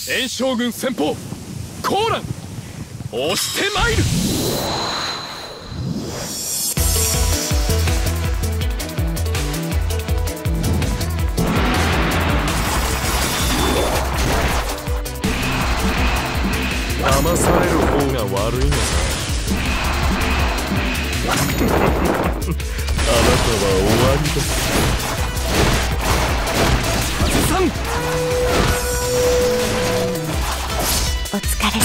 炎将軍先鋒コーラン押してまいる。騙される方が悪いのさ。あなたは終わりです。カズさん、 お疲れ様です。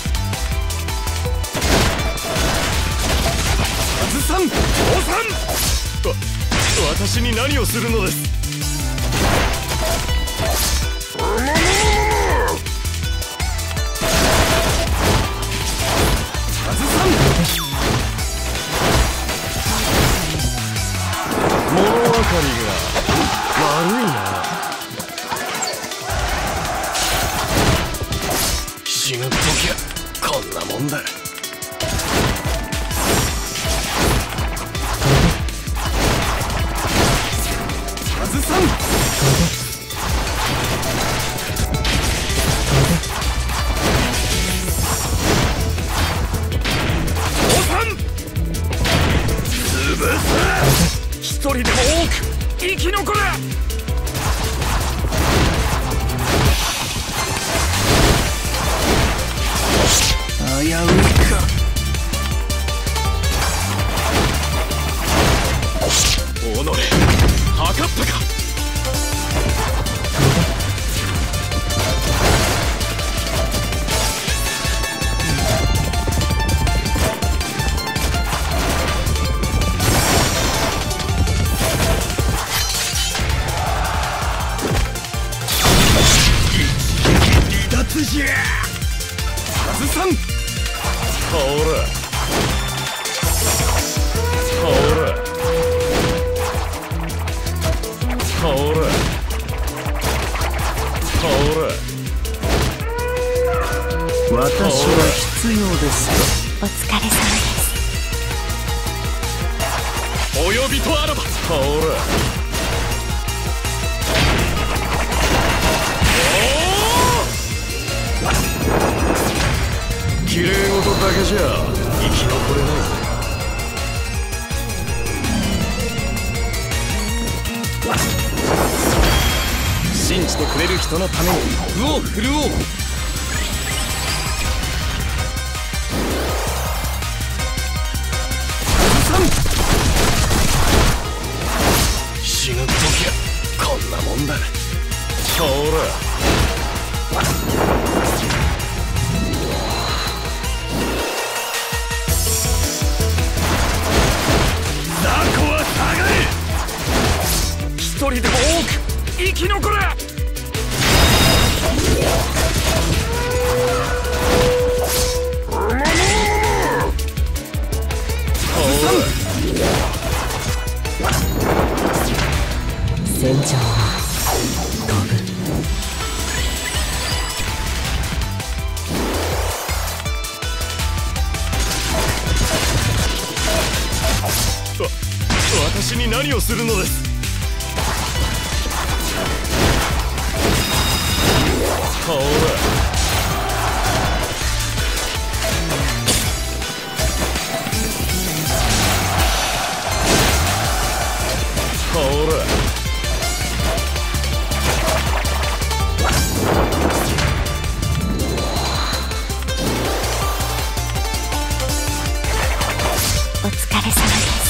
カズさん、父さん、私に何をするのです。カズさん、物分かりが悪いな。死ぬときゃこんなもんだ。カズさん、父さん、潰す。一人でも多く生き残れ。危ういか。己測ったか。離脱じゃ。カズさん、ほらほらほらほら。 私は必要ですよ。 お疲れ様です。 お呼びとあらば。ほらきれい事だけじゃ生き残れないぜ。信じてくれる人のために武を振るおう。死ぬときゃこんなもんだ。ほら一人でも多く生き残れ。 戦場は飛ぶ。 私に何をするのです。ほらほらお疲れ様です。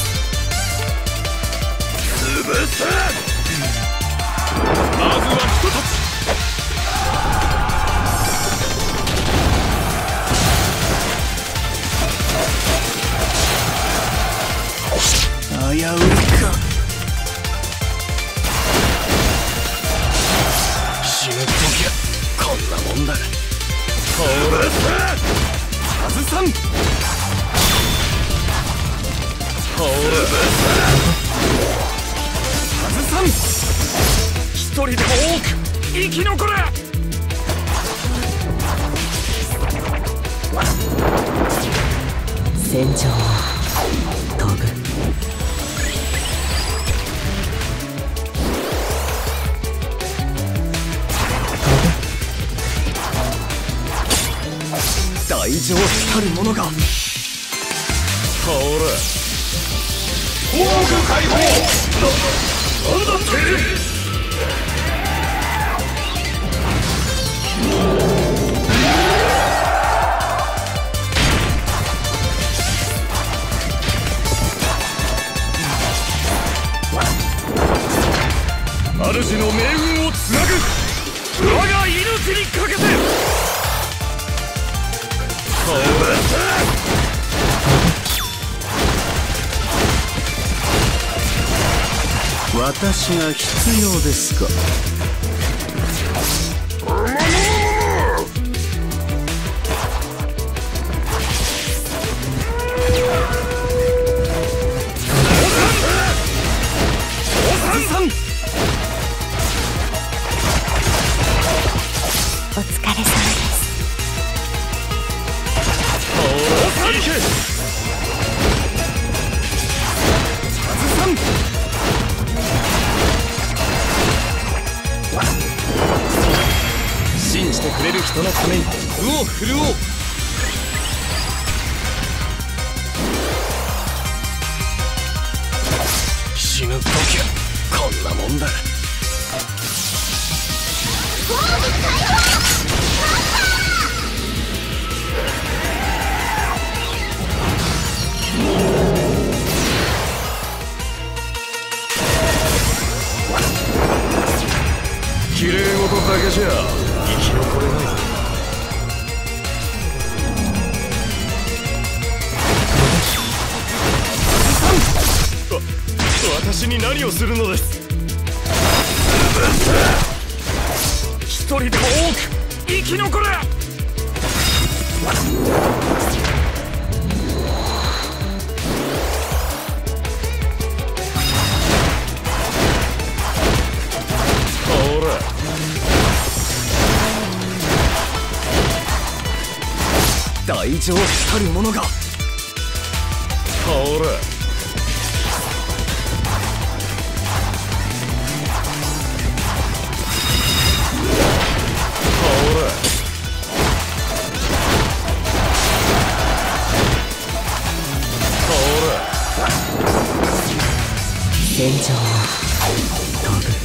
潰す。まずはひとたち。危ういか。死ぬときゃこんなもんだ。ほらカズさん、ほらカズさん、一人でも多く生き残れ。 戦場は飛ぶ。 情たる者が。ほら防具解放。なんだって。主の命運をつなぐ。我が命にかけて。 私が必要ですか。 お疲れ様です。 信じてくれる人のために鵜を振るおう。死ぬ時はこんなもんだ。 きれい事だけじゃ生き残れない。私に何をするのです。一人でも多く生き残れ。 大情たる者が。 ほら戦場は飛ぶ。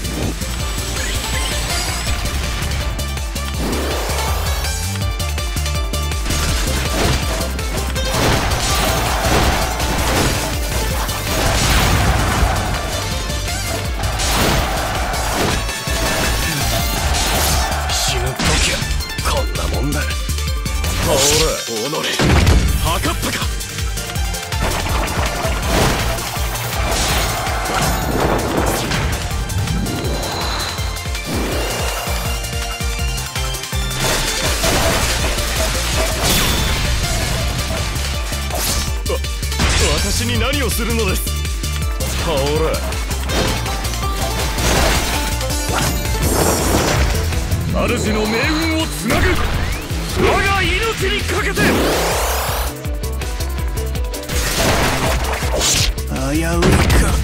死ぬ時はこんなもんだ。 ほら己測ったか。 私に何をするのです。ほら主の命運をつなぐ。我が命にかけて。 危ういか。